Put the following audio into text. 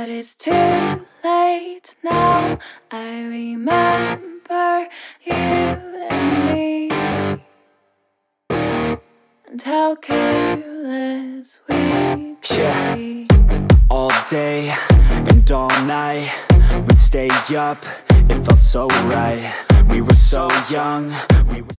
it's too late now. I remember you and me, and how careless we could be. All day and all night, we'd stay up, it felt so right. We were so young, we were